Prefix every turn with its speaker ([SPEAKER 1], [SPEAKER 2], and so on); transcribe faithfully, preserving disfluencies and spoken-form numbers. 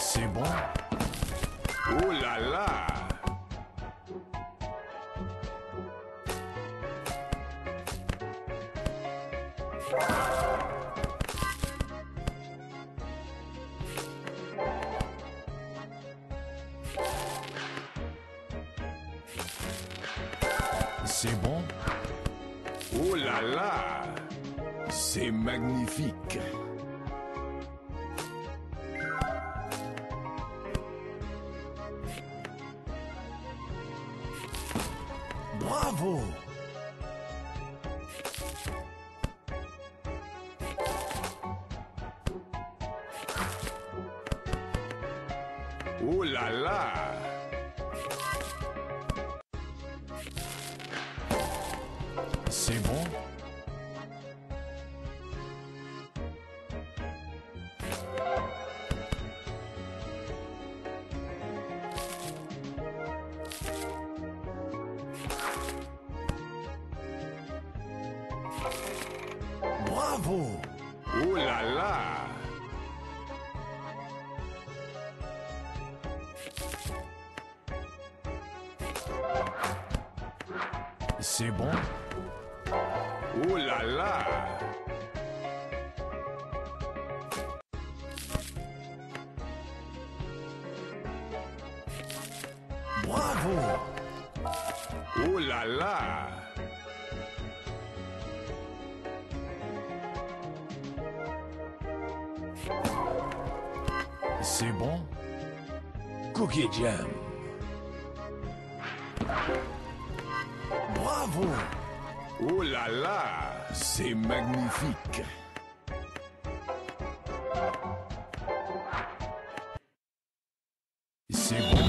[SPEAKER 1] C'est bon?
[SPEAKER 2] Oh là là!
[SPEAKER 1] C'est bon?
[SPEAKER 2] Oh là là! C'est magnifique!
[SPEAKER 1] Bravo!
[SPEAKER 2] Oh là là!
[SPEAKER 1] C'est bon? Bravo!
[SPEAKER 2] Oh là là!
[SPEAKER 1] C'est bon?
[SPEAKER 2] Oh là là!
[SPEAKER 1] Bravo!
[SPEAKER 2] Oh là là!
[SPEAKER 1] C'est bon? Cookie Jam. Bravo!
[SPEAKER 2] Oh là là! C'est magnifique!
[SPEAKER 1] C'est bon?